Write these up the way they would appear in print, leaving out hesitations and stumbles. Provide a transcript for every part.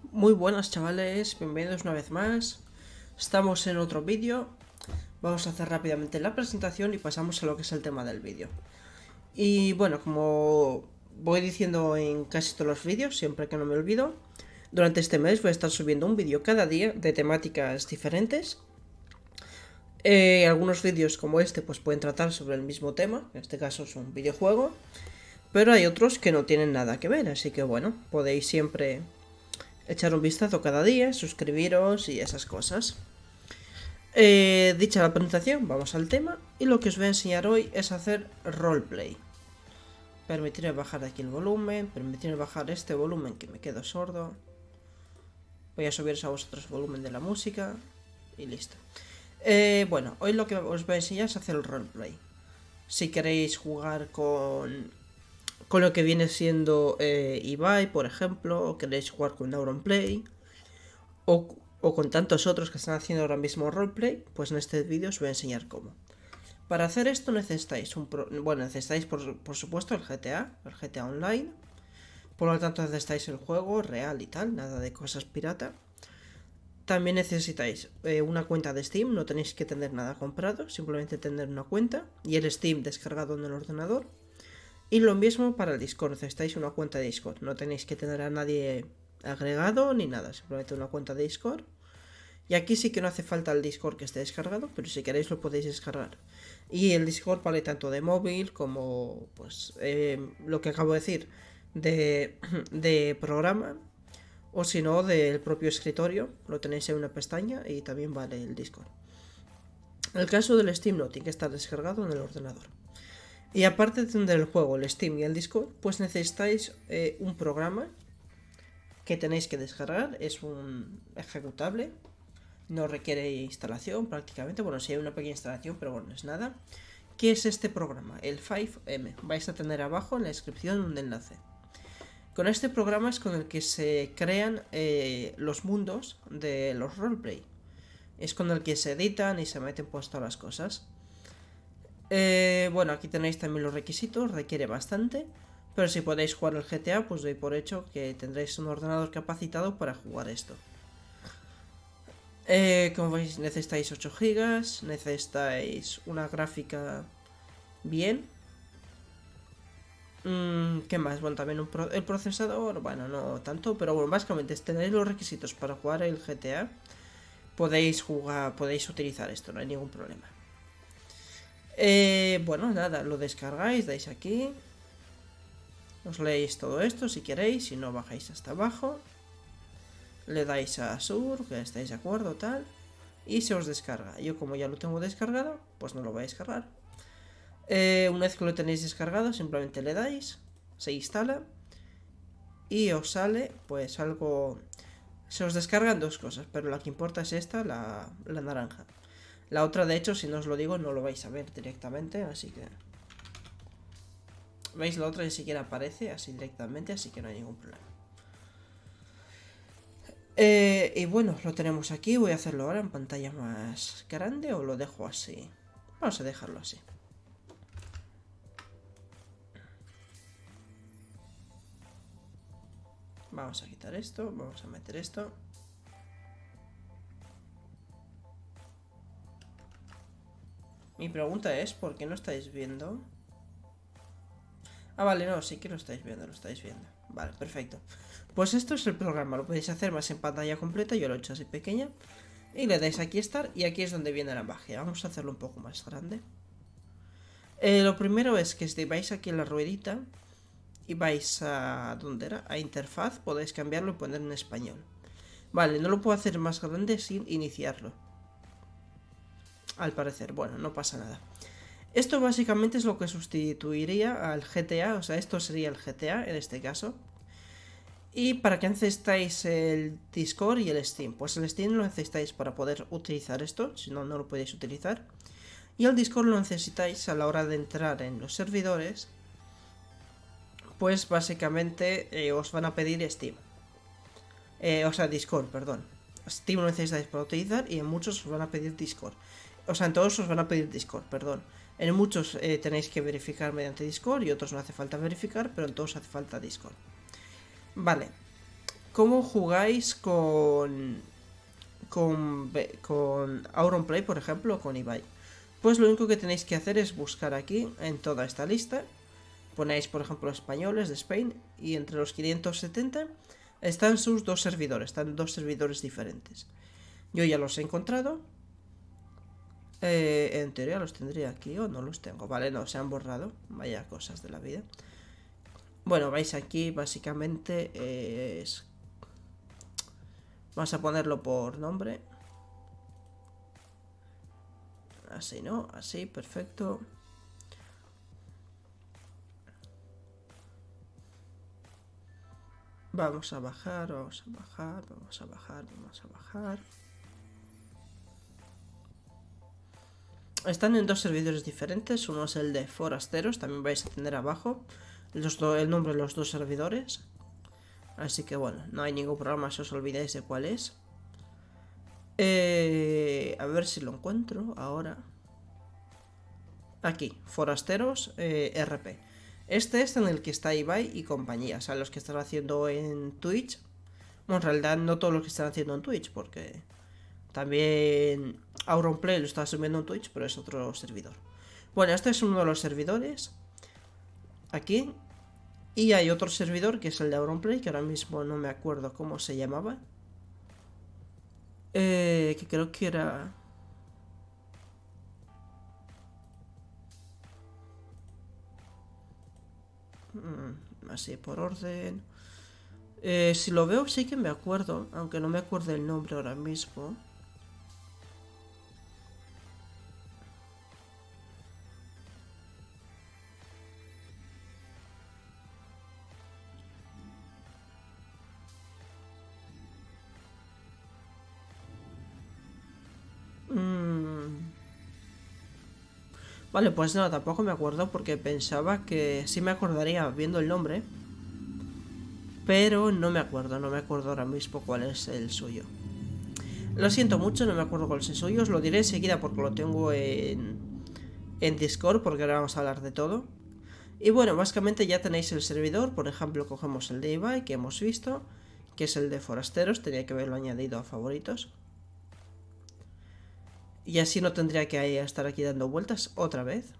Muy buenas chavales, bienvenidos una vez más. Estamos en otro vídeo. Vamos a hacer rápidamente la presentación y pasamos a lo que es el tema del vídeo. Y bueno, como voy diciendo en casi todos los vídeos, siempre que no me olvido, durante este mes voy a estar subiendo un vídeo cada día de temáticas diferentes. Algunos vídeos como este pues pueden tratar sobre el mismo tema, en este caso es un videojuego, pero hay otros que no tienen nada que ver, así que bueno, podéis siempre echar un vistazo cada día, suscribiros y esas cosas. Dicha la presentación, vamos al tema. Y lo que os voy a enseñar hoy es hacer roleplay. Permitirme bajar aquí el volumen, permitirme bajar este volumen que me quedo sordo. Voy a subiros a vosotros el volumen de la música y listo. Bueno, hoy lo que os voy a enseñar es hacer el roleplay. Si queréis jugar con lo que viene siendo Ibai, por ejemplo, o queréis jugar con Auronplay, o con tantos otros que están haciendo ahora mismo roleplay, pues en este vídeo os voy a enseñar cómo. Para hacer esto necesitáis necesitáis por supuesto el GTA Online. Por lo tanto necesitáis el juego real y tal, nada de cosas pirata. También necesitáis una cuenta de Steam, no tenéis que tener nada comprado, simplemente tener una cuenta y el Steam descargado en el ordenador. Y lo mismo para el Discord, necesitáis una cuenta de Discord, no tenéis que tener a nadie agregado ni nada, simplemente una cuenta de Discord. Y aquí sí que no hace falta el Discord que esté descargado, pero si queréis lo podéis descargar. Y el Discord vale tanto de móvil como pues lo que acabo de decir de programa, o si no del propio escritorio, lo tenéis en una pestaña y también vale el Discord. En el caso del Steam no, tiene que estar descargado en el ordenador. Y aparte de tener el juego, el Steam y el Discord, pues necesitáis un programa que tenéis que descargar, es un ejecutable, no requiere instalación prácticamente, bueno, sí hay una pequeña instalación, pero bueno, no es nada. ¿Qué es este programa? El 5M. Vais a tener abajo en la descripción un enlace. Con este programa es con el que se crean los mundos de los roleplay. Es con el que se editan y se meten pues todas las cosas. Bueno, aquí tenéis también los requisitos, requiere bastante. Pero si podéis jugar el GTA, pues doy por hecho que tendréis un ordenador capacitado para jugar esto. Como veis, necesitáis 8 GB, necesitáis una gráfica bien. ¿Qué más? Bueno, también el procesador, bueno, no tanto, pero bueno, básicamente tenéis los requisitos para jugar el GTA. Podéis jugar, podéis utilizar esto, no hay ningún problema. Bueno, nada, lo descargáis, dais aquí. Os leéis todo esto si queréis, si no bajáis hasta abajo. Le dais a sur, que estáis de acuerdo, tal. Y se os descarga. Yo como ya lo tengo descargado, pues no lo voy a descargar. Una vez que lo tenéis descargado, simplemente le dais, se instala. Y os sale, pues algo... Se os descargan dos cosas, pero la que importa es esta, la naranja. La otra, de hecho, si no os lo digo, no lo vais a ver directamente, así que... ¿Veis? La otra ni siquiera aparece así directamente, así que no hay ningún problema. Y bueno, lo tenemos aquí. Voy a hacerlo ahora en pantalla más grande o lo dejo así. Vamos a dejarlo así. Vamos a quitar esto, vamos a meter esto. Mi pregunta es, ¿por qué no estáis viendo? Ah, vale, no, sí que lo estáis viendo, lo estáis viendo. Vale, perfecto. Pues esto es el programa, lo podéis hacer más en pantalla completa, yo lo he hecho así pequeña. Y le dais aquí Start y aquí es donde viene la magia. Vamos a hacerlo un poco más grande. Lo primero es que si vais aquí en la ruedita y vais a... ¿dónde era? A interfaz, podéis cambiarlo y poner en español. Vale, no lo puedo hacer más grande sin iniciarlo. Al parecer, bueno, no pasa nada. Esto básicamente es lo que sustituiría al GTA, o sea, esto sería el GTA en este caso. ¿Y para qué necesitáis el Discord y el Steam? Pues el Steam lo necesitáis para poder utilizar esto, si no, no lo podéis utilizar. Y el Discord lo necesitáis a la hora de entrar en los servidores. Pues básicamente os van a pedir Steam. O sea, Discord, perdón. Steam lo necesitáis para utilizar y en muchos os van a pedir Discord. O sea, en todos os van a pedir Discord, perdón. En muchos tenéis que verificar mediante Discord y otros no hace falta verificar, pero en todos hace falta Discord. Vale. ¿Cómo jugáis con Auronplay, por ejemplo, o con Ibai? Pues lo único que tenéis que hacer es buscar aquí, en toda esta lista, ponéis, por ejemplo, españoles de Spain, y entre los 570 están sus dos servidores, están dos servidores diferentes. Yo ya los he encontrado. En teoría los tendría aquí o no los tengo. Vale, no, se han borrado. Vaya cosas de la vida. Bueno, vais aquí, básicamente es... Vamos a ponerlo por nombre. Así, ¿no? Así, perfecto. Vamos a bajar, vamos a bajar, vamos a bajar, vamos a bajar. Están en dos servidores diferentes. Uno es el de Forasteros, también vais a tener abajo el nombre de los dos servidores. Así que bueno, no hay ningún problema si os olvidáis de cuál es. A ver si lo encuentro ahora. Aquí, Forasteros RP. Este es en el que está Ibai y compañía. O sea, los que están haciendo en Twitch. Bueno, en realidad no todos los que están haciendo en Twitch, porque también Auronplay lo está subiendo en Twitch, pero es otro servidor. Bueno, este es uno de los servidores. Aquí. Y hay otro servidor que es el de Auronplay, que ahora mismo no me acuerdo cómo se llamaba. Que creo que era... así por orden. Si lo veo sí que me acuerdo, aunque no me acuerdo el nombre ahora mismo. Vale, pues no, tampoco me acuerdo porque pensaba que sí me acordaría viendo el nombre. Pero no me acuerdo ahora mismo cuál es el suyo. Lo siento mucho, no me acuerdo cuál es el suyo. Os lo diré enseguida porque lo tengo en Discord, porque ahora vamos a hablar de todo. Y bueno, básicamente ya tenéis el servidor. Por ejemplo, cogemos el de Ibai que hemos visto, que es el de Forasteros. Tenía que haberlo añadido a favoritos. Y así no tendría que estar aquí dando vueltas otra vez.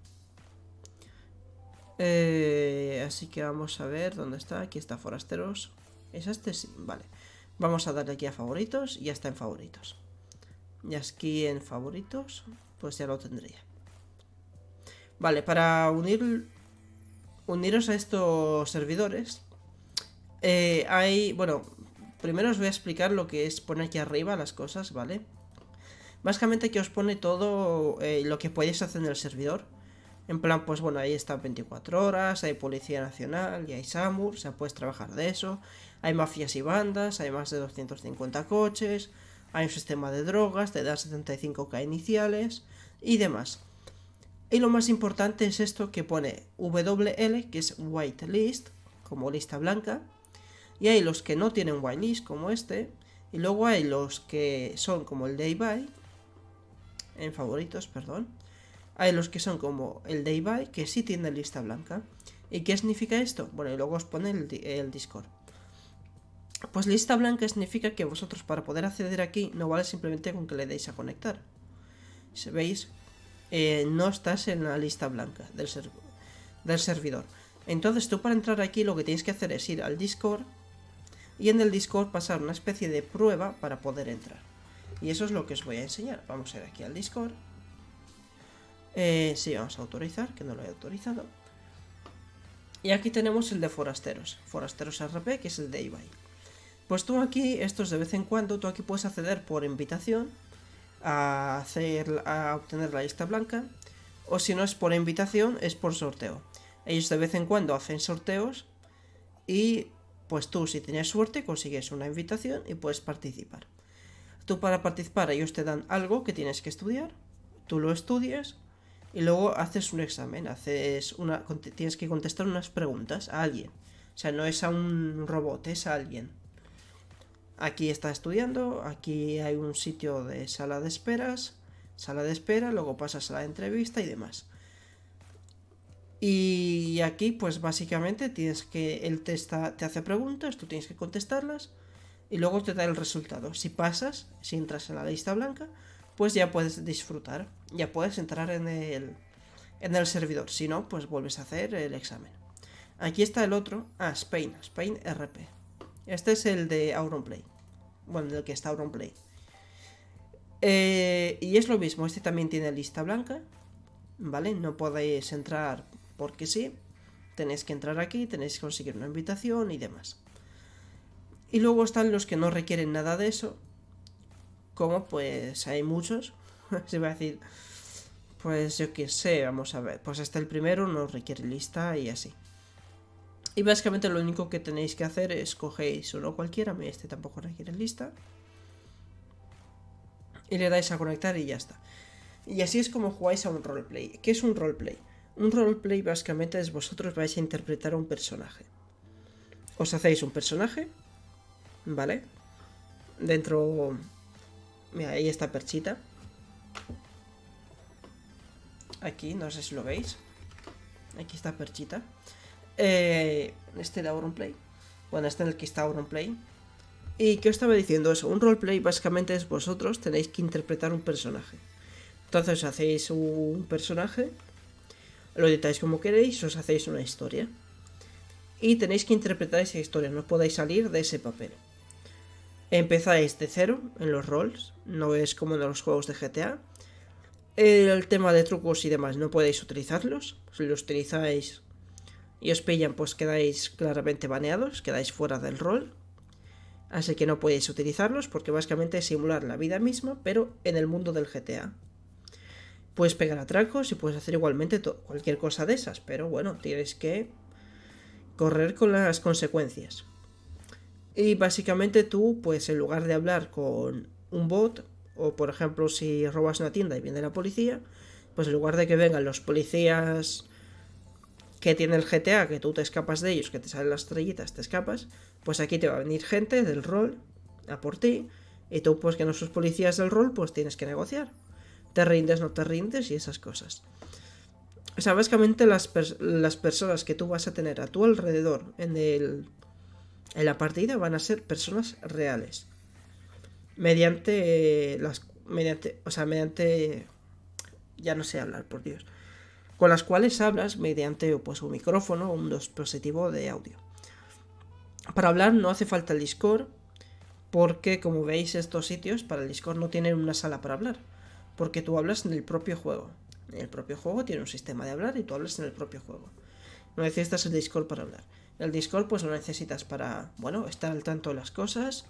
Así que vamos a ver dónde está. Aquí está Forasteros. ¿Es este? Sí, vale. Vamos a darle aquí a favoritos y ya está en favoritos. Y aquí en favoritos, pues ya lo tendría. Vale, para uniros a estos servidores, bueno, primero os voy a explicar lo que es poner aquí arriba las cosas, ¿vale? Básicamente aquí os pone todo lo que podéis hacer en el servidor. En plan, pues bueno, ahí está 24 horas, hay Policía Nacional y hay SAMUR, o sea, puedes trabajar de eso. Hay mafias y bandas, hay más de 250 coches, hay un sistema de drogas, te da 75k iniciales y demás. Y lo más importante es esto que pone WL, que es whitelist, como lista blanca. Y hay los que no tienen whitelist, como este. Y luego hay los que son como el de Ibai, en favoritos, perdón. Hay los que son como el de Ibai, que sí tiene lista blanca. ¿Y qué significa esto? Bueno, y luego os pone el Discord. Pues lista blanca significa que vosotros para poder acceder aquí no vale simplemente con que le deis a conectar. Si veis, no estás en la lista blanca del servidor. Entonces tú para entrar aquí lo que tienes que hacer es ir al Discord y en el Discord pasar una especie de prueba para poder entrar. Y eso es lo que os voy a enseñar. Vamos a ir aquí al Discord. Sí, vamos a autorizar, que no lo he autorizado. Y aquí tenemos el de Forasteros. Forasteros RP, que es el de Ibai. Pues tú aquí, esto es de vez en cuando, tú aquí puedes acceder por invitación a obtener la lista blanca. O si no es por invitación, es por sorteo. Ellos de vez en cuando hacen sorteos y pues tú, si tienes suerte, consigues una invitación y puedes participar. Tú para participar ellos te dan algo que tienes que estudiar, tú lo estudias y luego haces un examen, tienes que contestar unas preguntas a alguien. O sea, no es a un robot, es a alguien. Aquí está estudiando, aquí hay un sitio de sala de espera, luego pasas a la entrevista y demás. Y aquí pues básicamente tienes que, el test te hace preguntas, tú tienes que contestarlas y luego te da el resultado. Si pasas, si entras en la lista blanca, pues ya puedes disfrutar, ya puedes entrar en el servidor. Si no, pues vuelves a hacer el examen. Aquí está el otro, Spain RP. Este es el de Auronplay. Bueno, el que está Auronplay. Y es lo mismo, este también tiene lista blanca, ¿vale? No podéis entrar porque sí. Tenéis que entrar aquí, tenéis que conseguir una invitación y demás. Y luego están los que no requieren nada de eso. Como pues hay muchos. Se va a decir, pues yo qué sé, vamos a ver. Pues hasta el primero no requiere lista y así. Y básicamente lo único que tenéis que hacer es cogéis uno cualquiera. Este tampoco requiere lista. Y le dais a conectar y ya está. Y así es como jugáis a un roleplay. ¿Qué es un roleplay? Un roleplay básicamente es vosotros vais a interpretar a un personaje. Os hacéis un personaje, ¿vale? Dentro... Mira, ahí está Perchita. Aquí, no sé si lo veis. Aquí está Perchita. Este de Auronplay. Bueno, este en el que está Auronplay. ¿Y qué os estaba diciendo eso? Un roleplay básicamente es vosotros tenéis que interpretar un personaje. Entonces hacéis un personaje, lo editáis como queréis, os hacéis una historia. Y tenéis que interpretar esa historia, no podéis salir de ese papel. Empezáis de cero en los roles, no es como en los juegos de GTA. El tema de trucos y demás no podéis utilizarlos. Si los utilizáis y os pillan, pues quedáis claramente baneados, quedáis fuera del rol. Así que no podéis utilizarlos porque básicamente es simular la vida misma, pero en el mundo del GTA. Puedes pegar atracos y puedes hacer igualmente cualquier cosa de esas, pero bueno, tienes que correr con las consecuencias. Y básicamente tú, pues en lugar de hablar con un bot, o por ejemplo si robas una tienda y viene la policía, pues en lugar de que vengan los policías que tiene el GTA, que tú te escapas de ellos, que te salen las estrellitas, te escapas, pues aquí te va a venir gente del rol a por ti, y tú pues que no sos policías del rol, pues tienes que negociar. Te rindes, no te rindes y esas cosas. O sea, básicamente las personas que tú vas a tener a tu alrededor en la partida van a ser personas reales. Mediante ya no sé hablar, por Dios. Con las cuales hablas mediante pues un micrófono o un dispositivo de audio. Para hablar no hace falta el Discord, porque como veis estos sitios para el Discord no tienen una sala para hablar, porque tú hablas en el propio juego. En el propio juego tiene un sistema de hablar y tú hablas en el propio juego. No necesitas el Discord para hablar. El Discord pues lo necesitas para, bueno, estar al tanto de las cosas,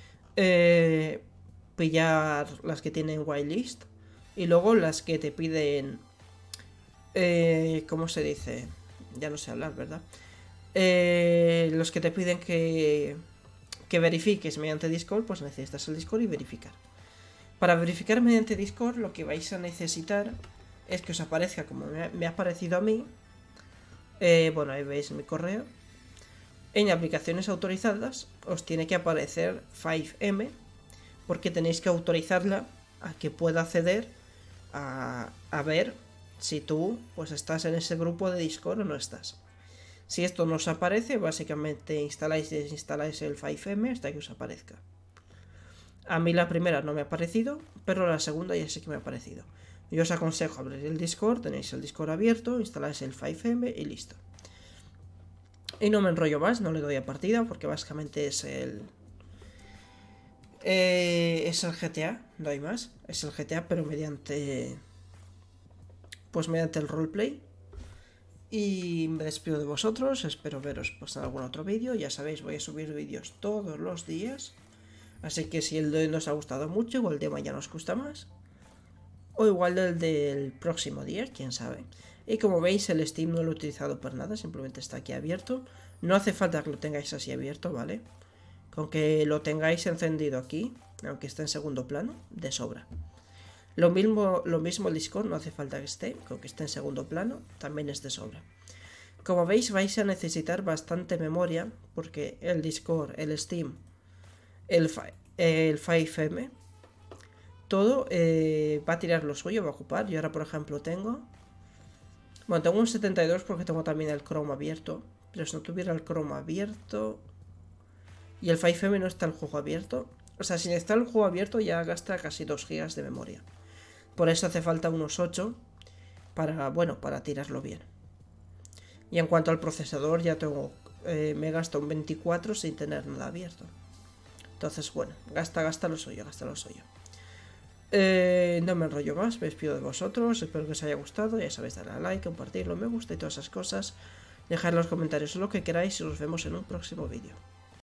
pillar las que tienen whitelist y luego las que te piden, ¿cómo se dice? Ya no sé hablar, ¿verdad? Los que te piden que verifiques mediante Discord, pues necesitas el Discord y verificar. Para verificar mediante Discord lo que vais a necesitar es que os aparezca como me ha aparecido a mí. Bueno, ahí veis mi correo. En aplicaciones autorizadas os tiene que aparecer 5M, porque tenéis que autorizarla a que pueda acceder a ver si tú pues estás en ese grupo de Discord o no estás. Si esto no os aparece, básicamente instaláis y desinstaláis el 5M hasta que os aparezca. A mí la primera no me ha aparecido, pero la segunda ya sé que me ha aparecido. Yo os aconsejo abrir el Discord, tenéis el Discord abierto, instaláis el 5M y listo. Y no me enrollo más, no le doy a partida porque básicamente es el GTA, no hay más. Es el GTA pero mediante el roleplay. Y me despido de vosotros, espero veros pues en algún otro vídeo. Ya sabéis, voy a subir vídeos todos los días. Así que si el de hoy nos ha gustado mucho, o el de mañana os gusta más, o igual el del próximo día, quién sabe. Y como veis, el Steam no lo he utilizado por nada, simplemente está aquí abierto. No hace falta que lo tengáis así abierto, ¿vale? Con que lo tengáis encendido aquí, aunque esté en segundo plano, de sobra. Lo mismo el Discord, no hace falta que esté, con que esté en segundo plano, también es de sobra. Como veis, vais a necesitar bastante memoria, porque el Discord, el Steam, el 5M, todo va a tirar lo suyo, va a ocupar. Yo ahora, por ejemplo, tengo Bueno, tengo un 72 porque tengo también el Chrome abierto. Pero si no tuviera el Chrome abierto... Y el 5M no está el juego abierto. O sea, sin estar el juego abierto ya gasta casi 2 GB de memoria. Por eso hace falta unos 8 para, bueno, para tirarlo bien. Y en cuanto al procesador, ya tengo... me gasta un 24 sin tener nada abierto. Entonces, bueno, gasta lo suyo, gasta lo suyo. No me enrollo más, me despido de vosotros, espero que os haya gustado, ya sabéis, darle a like, compartirlo, me gusta y todas esas cosas. Dejad en los comentarios lo que queráis y nos vemos en un próximo vídeo.